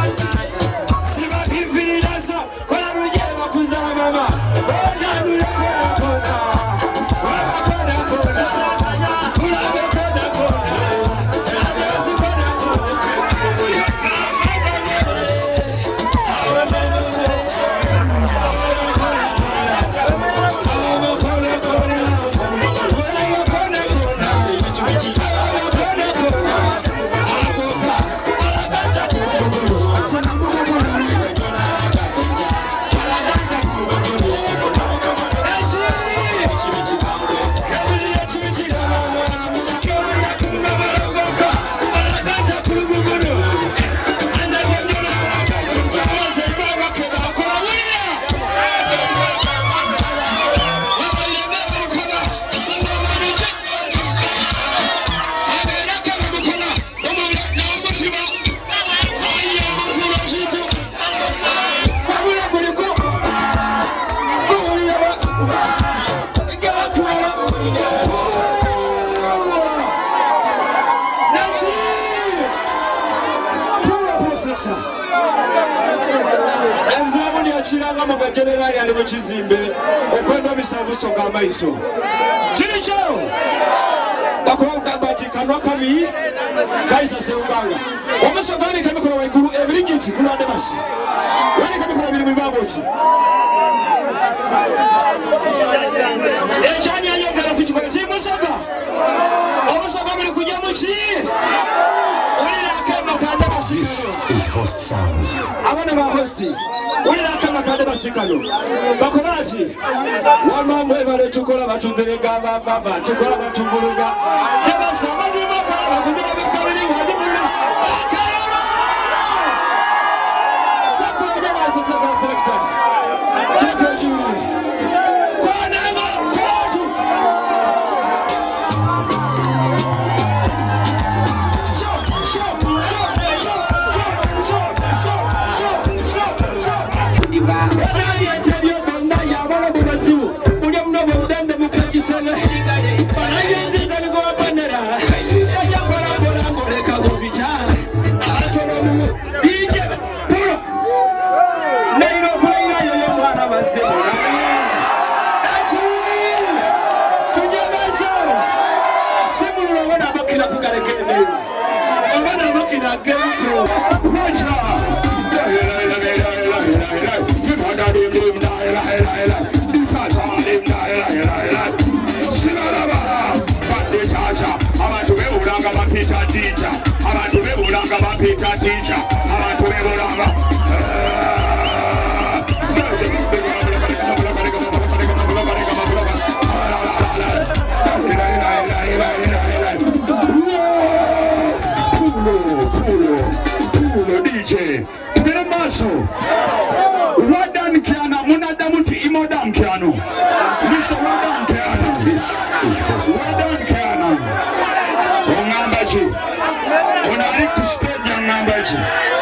Chiranga mu generali ali mu kizimbe okwenda bisabuso ga maiso kiri chao bakoka bati kanwa kabi kaisa seubanga omusogani kamikoro waiguru ebirigiti kulande basi wani kamikoro biri mibagoti ejani ayogera kuchikola chimusoga omusoga biri kujya muki olina akema kande basikalo is host sounds abana ba hosti olina akema kande basikalo bakobazi wamamwe bare tukola batundерega baba tukola batunguluga yabasa mazima kala kudiraga kabiri wadimuna akayoro sakwa jamaa sasa kwa selector kiko juu kwa nanga kwazu DJ Maso Wadan Kiana Munadamuti Imodam Kiano Mr. Wadan Kiana Wadan Kiana Ongambaji Onaliku stage Ongambaji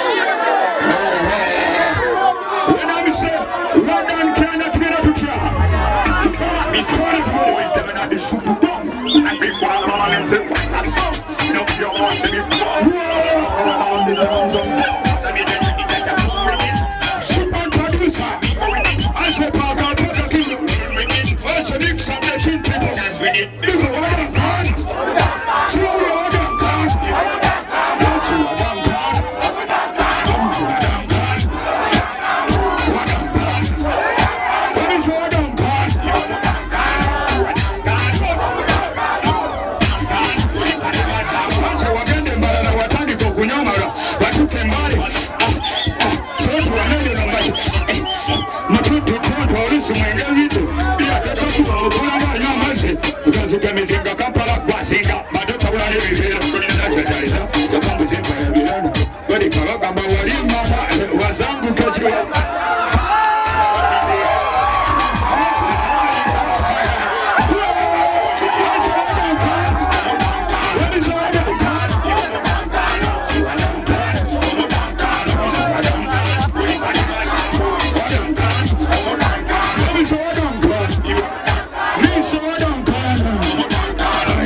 When I say Wadan Kiana together to Tia Miss Wadan is the man at the super dog and big one man and say what I saw no your want to be on the long I said, Park out, put a king where's the next submission people? You go on a card. Slow on a card. That's who I don't card. Come to a damn card. What a card. What is what a card? I said, what can they matter? What are you going on? What you can buy? So to another number. Matutu polisi mwengelito ya katoku kulanga nyamaze ukazo kamizinga kampala kwasinga badota bulane bizera kulina chajalisa tokambuze kwa bilana bali kabaga mawali mama wazangu kajwa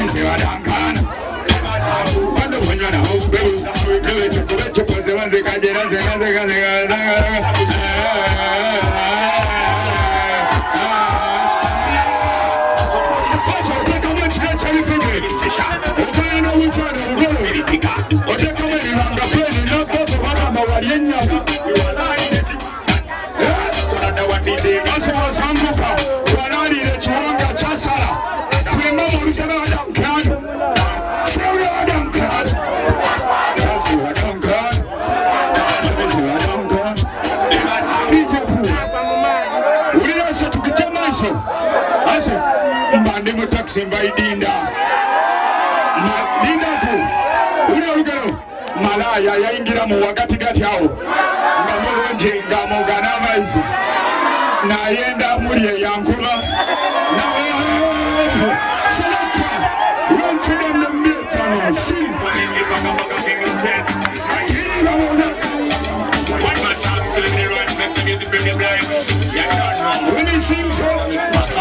Kajera Malaya yaingira mu wakati gati hao ngamulonje ngamugana amaizi nayenda muri yankula na seleka wontu dem no meta no sin ni banga king said one more time feeling the right make the music bring me blind you don't know when he sings so it's not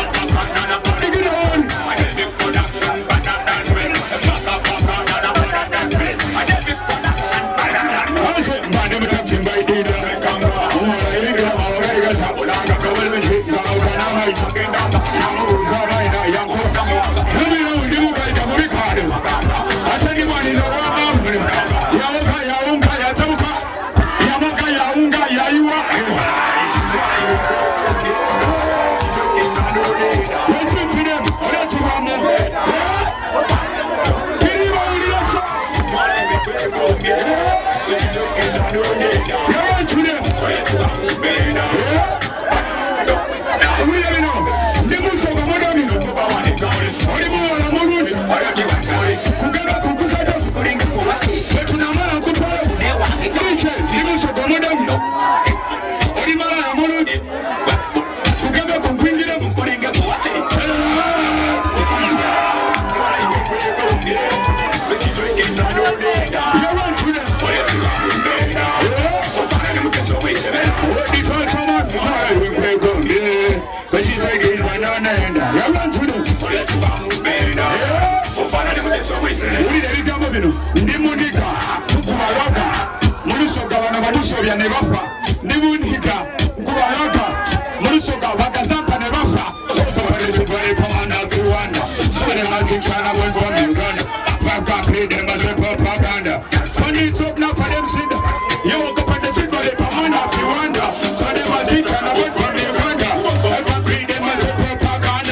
ndimunika kubayoka mulusogabana bamusobya ne bafa ndimunika kubayoka mulusoga bakazampa ne bafa otobalezebale komanda kuwanda sole mazikana bwenkomi uganda vakampide masepopaganda konitopna fademsinda yokopandezibale komanda kuwanda sole mazikana bwenkomi uganda vakampide masepopaganda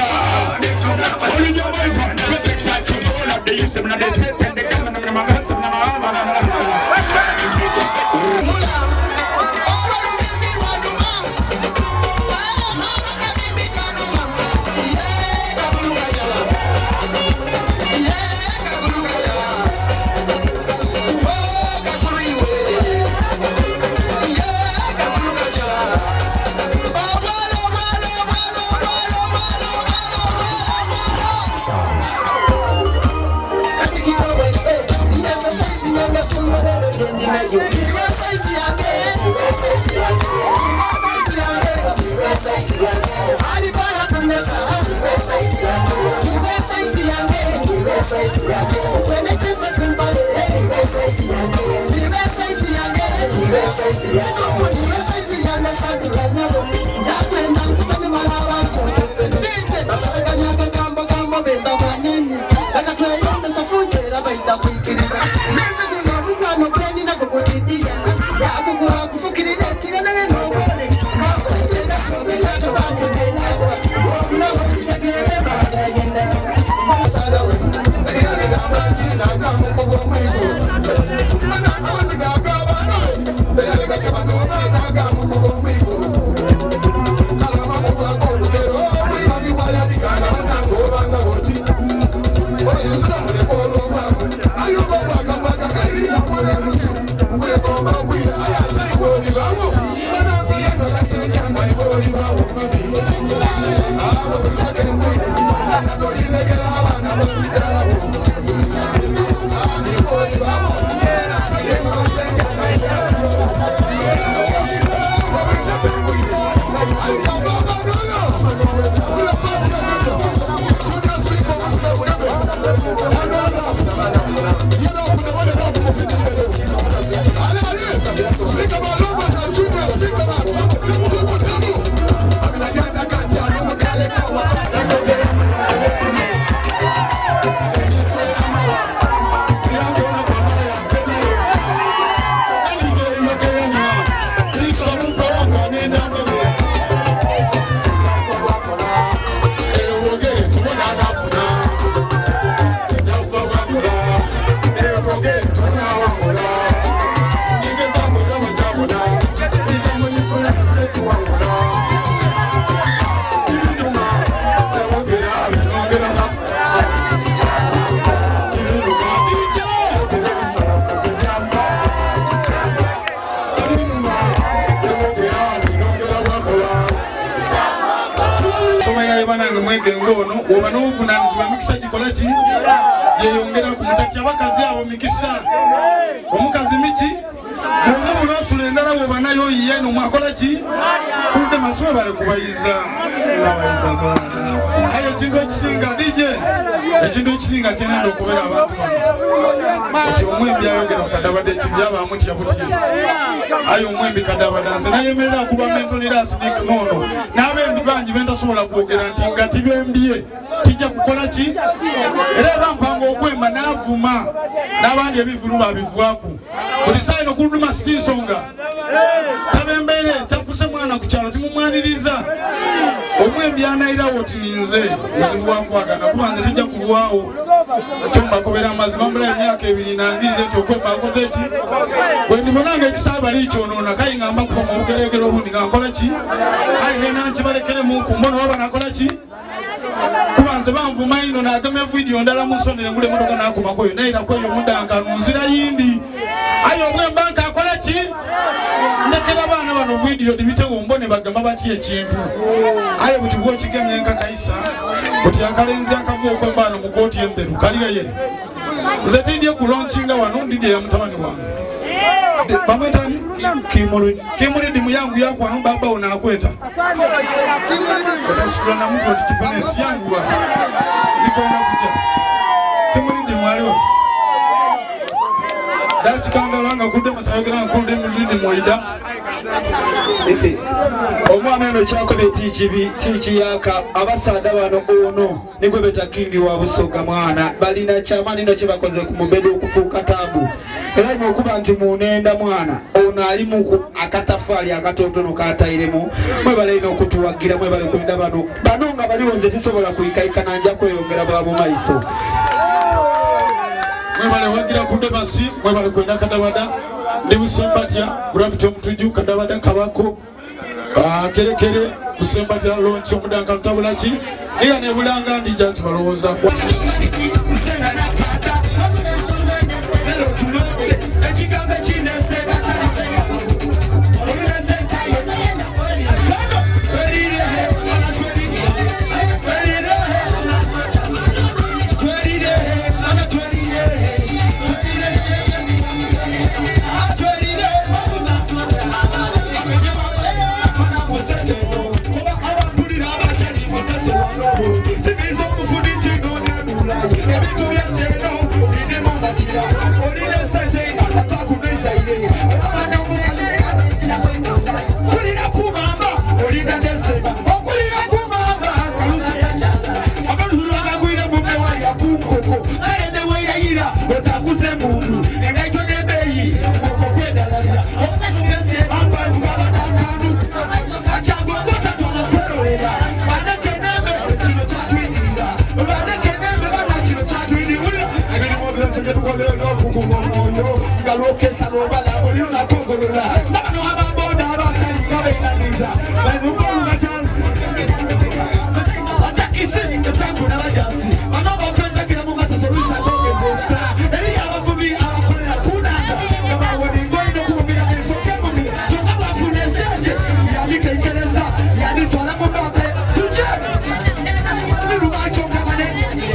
olujabaiko vepektachumola deyistemna desete Speak up. Mwenge ngono woba n'obuvunaanyizibwa emikisa gikola ki gyeyongera ku mutati abakazi abo mikisa omukazi miki omu bulosula endala woba nayo yiye nomwakola ki kuludde masibe bale kubayiza ayo ekintu ekisinga DJ ekintu ekisinga kyenenda okubeera abantu oti omwembi ayogera kadabadde ekibi abamutya butya ayo omwembi kadabadde nze nayemerera kuba mentonirasi nikimono n'abembi bangi bentasobola kwogera nti nga tibembye tijja kukola ki era bampanga okwemba n'avuma n'abandi ebivulu babivwaku kuti saino kuluduma sikinsonga tabembere tafuse mwana ku kyalo timumwaniriza omwembi anayirawo ti ninze buzibu wakwagana kuba nze tijja kulwawo tombakobera amazima mbula emyaka 2 nangirire nti okwemba akoze eki bwe ndibonanga ekisaaba likyonoona kayingamba kuva mu bugeregere obundi nga nkola ki ayi nenankibalekeremuku mbona waba nakola ki kuba nze banvuma ino nagema vidiyo ndala mu nsonere ngula emotoka nakomakoyo nayirakoyo mudankanu nzira yindi ayi omwembanka akola ki ndekera abaana bano vidiyo dibitewo mbone bagamba batya ekintu aye buti bwokigemye nka kaisa buti akalenzi akava okwembaano mu kooti enderu kaligaye nze tidye kulonkinga wano ndidye ya mutabani wange bamwetani kimulidi muyangu yakwano baba unakweta otasula na mtu oti kifonensi yangu wa nikwenda kuja kimulidi mwaliwa dachi kandalanga kude masayogera nkude mulidi moida omwana eno kyakobe tiiki yaka abasaada bano ono nigwe beta kingi wa Busoga mwana balina kyamaani no kye bakoze ku mubedo okufuuka tabu era ino okuba nti munenda mwana ono ali mu akatafaali akatotono katairemu mwebale ino okutuwagira mwebale kwenda bano nga baliwo nze tisobola kuyikaikana nja kweyongera bwabo maiso mwebale wagira kude basi mwebale kwenda kadabada ndi Busembatya gravity omutuju kadabada kabako kerekere Busembatya lonchi omudanka lutabula ki niga nebulanga ndija nti balowooza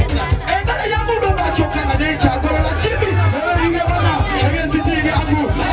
Chibi,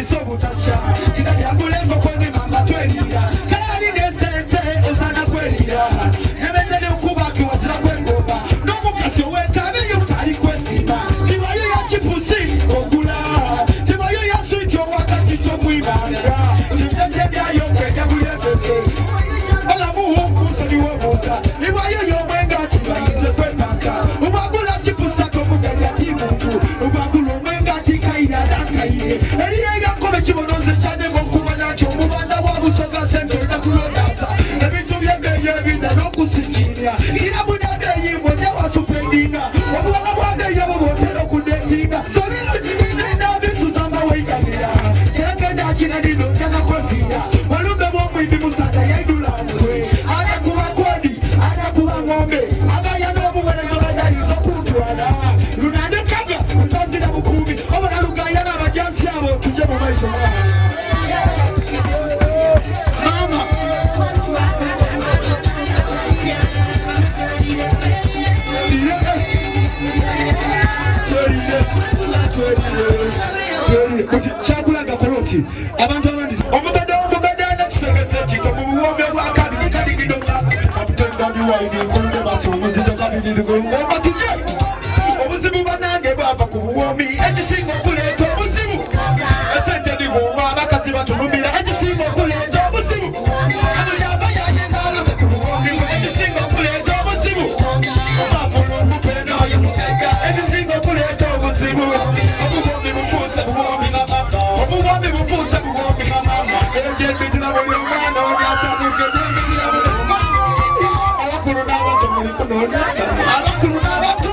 so butacha ina yagule ngokoni mama twerira kali nesente osana kwerira nebeze ukubaki wasira kwengomba nomukasi wekabe yukali kwesima tibayo ya chipusi kogula tibayo ya switch wakati to mwibanga tibese byayo kwenya buyebese ola muhu kusani wobusa tibayo yo mwenga tibayize kwepaka ubagula chipusa komuganya timuntu ubagula mwenga tikaira dakaire eriyenga kobe kibonoze cyane mo kubana cyo mubanda wabusoga sente nakulodaza ebitu byebeye binda no kusikiria irabudade yimo yawa supendinga obwana bwade yabo botero kudetinga sobino nyinda bisuzamba weikamira yakenda china dindo kaza kwafira walumbe bomwe bimusada yaidulangwe ana kuba kodi ana kuba ngombe abaya no bubona zobadali zokutwala lunande kaga usazira bukumi obona lugaya n'abajansi abo tuje mu maiso mama chakulaga koloti abantu abandi omubada nakisegese kito mu buwombe bwa kabiri kali gidonga abutenda biwaidi kulunde basumuzi kabiri ngomba tuze obuzibu banange bava ku buwomi ekisinga okuleeta obuzibu esente ndigomba abakazi batunumira ekisinga okuleeta obuzibu abuli abayayenga alase ku buwomi ekisinga okuleeta obuzibu omafuna omupenda oyo mugega ekisinga okuleeta obuzibu obuwomi bufuuse buwomi nga mama obuwomi bufuuse buwomi nga mama ejembitira buli omwana onyasanuke jembitira buli omwana abakulu n'abato muli kunoonyesa abakulu n'abato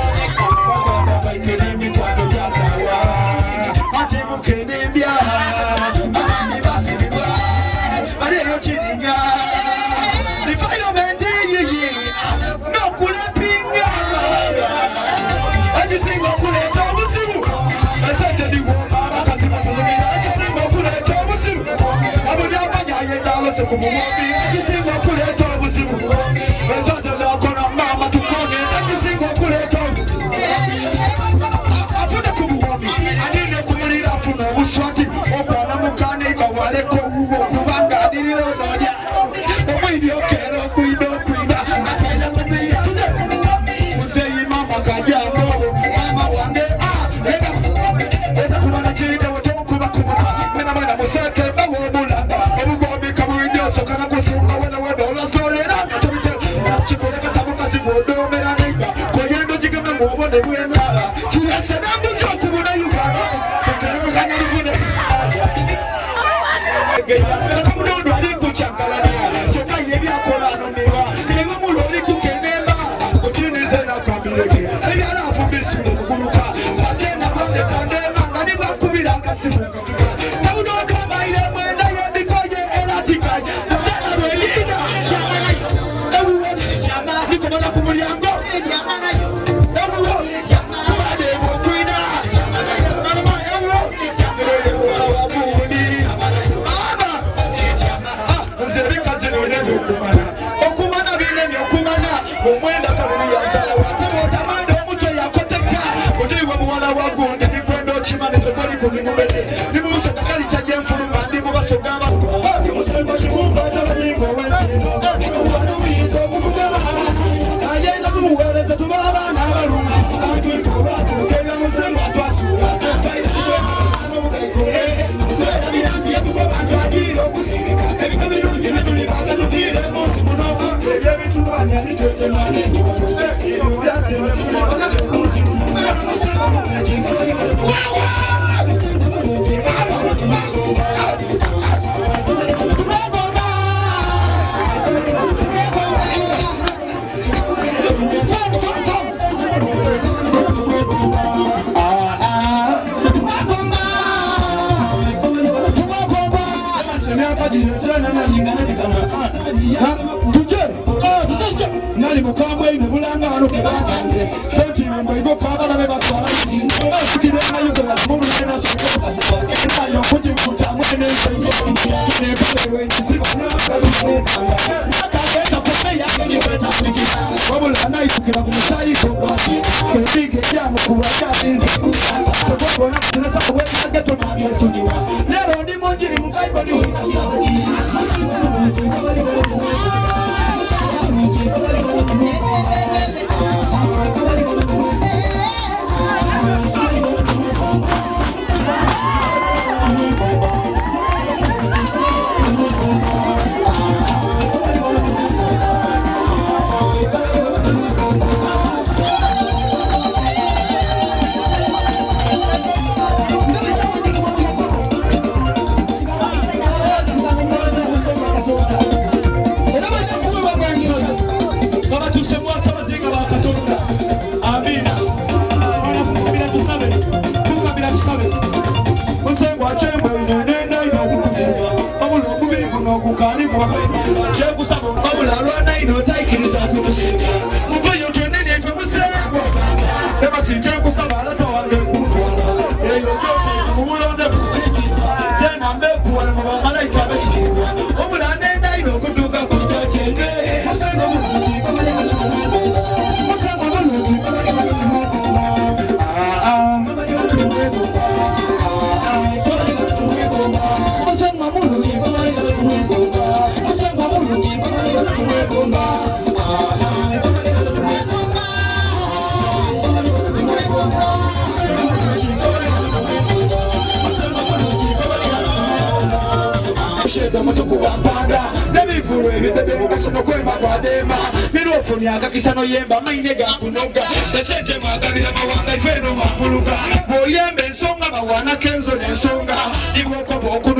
Ekisinga okuleeta obuzibu ezote nakona mama tukone ekisinga okuleeta obuzibu afune ku buwomi anine kumulira afuna obuswati okwana mukane bawaleko wuwo kubanga adirira onolya omwidi okera okuida okuida muzeyi mama kajango mama wange eda kubana kirinde wotokuba kubuna mwena mwena museke bawobulanga obugobi kabwidyo sokana kusunga wena wena olazolera ngatabite chikoleka samuka zibodomera neiba koyendo jigame mubone bwena chirese nambuzo kubuna yugana tuteruganya livune kamudondo ali kuchangalania choka yebyakola noniba kego muloli kukenemba utinize nakambireke ebyala afumbisule muguluka basena bonde tandema ngani bakubira kasimuka kamudondo maire mwenda yebikoye eratikai sana belina ewu chama nikomana kumulyango chama yo ewu chama bade bokwina chama ewu wabudi ama chama nzerika zinone okumana bine okumana omwenda kabiri yazala watebota mando omuto yakoteka odiwe muwala wagunde nikwendo chimanizo boli kunimubede nimumusaka kali taje mfuluma ndimubasogamba nimusemba chikumba zabazingo wensino walumizo kuvuga kayenda tumuwereze tubaba n'abalunga atwituba tukega musemba twasura faida twera birangi yatukoba twagiro kusingika ebiko birungi netulibanga tuvire munsi muno ebyebituwanya nitwetemane ebyo byasebe tulibanga tukusi nali mukambwe ine bulangano kebatanze totimembo ibo kabala bebatwala isingo sikire nayo kwa muru tena sikira yo kujivuta mwene nekalewe isiba nakaluse akageta kumeya ni wetafikira wabula nayitukira ku musayi kobati kebige jamu kuba jatinze kubona sinasa we nageto nabyesudiwa Jekusaba okabula lwana ino taikiriza kutusinga muvayo twendeni efe museeko ebasi jekusaba alata wange kutwala eyo gyote mumulonde kukikisa tena mbekuwala mu bamalayika abekikisa obulanda enda ino okutuuka ku kyakenge musanga bulungi musanga bulungi nebivulu ebibebe mugasono kwemba gwadema mirofunya akakisano yemba maine gakunoga esente mwagabira mawanga ifeno mafuluga boyembe ensonga bawana kenzo nensonga igwokoba okuno